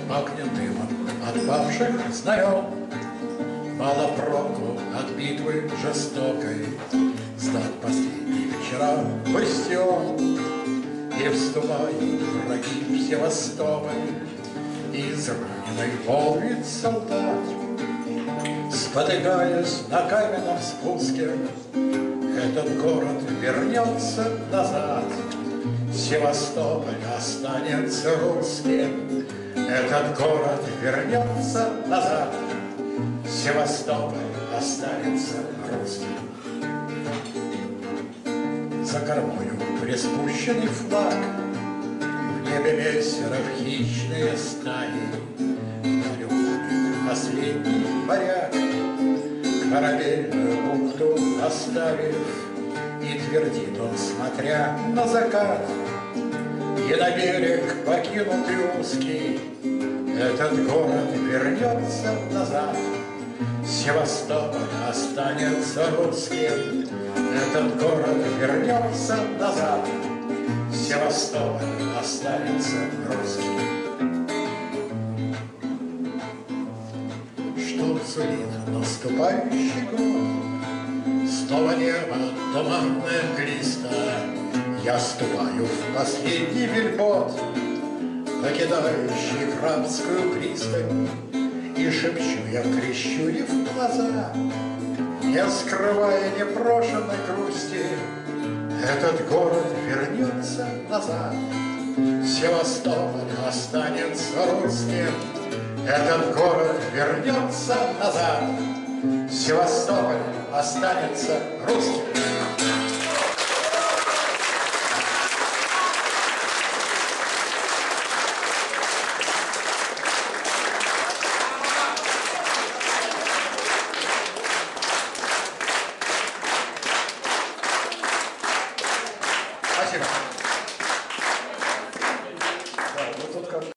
пахнет дымом от павших знамен. Мало проку от битвы жестокой, сдат последний вчера бастион. И вступают враги в Севастополь, израненный волнует солдат. Спотыкаясь на каменном спуске, этот город вернется назад. Севастополь останется русским, этот город вернется назад. Севастополь останется русским. За кормою приспущенный флаг, в небе мессеров хищные стаи. Вдаль уходит последний моряк, корабельную бухту оставив, и твердит он, смотря на закат: и на берег покинутый узкий, этот город вернется назад. Севастополь останется русским, этот город вернется назад. Севастополь останется русским. Что сулит наступающий год? Снова небо туманное глисто. Я ступаю в последний вельбот, покидающий Крымскую пристань, и шепчу я, прищурив глаза, не скрывая непрошенной грусти: этот город вернется назад. Севастополь останется русским, этот город вернется назад. Севастополь останется русским. Спасибо.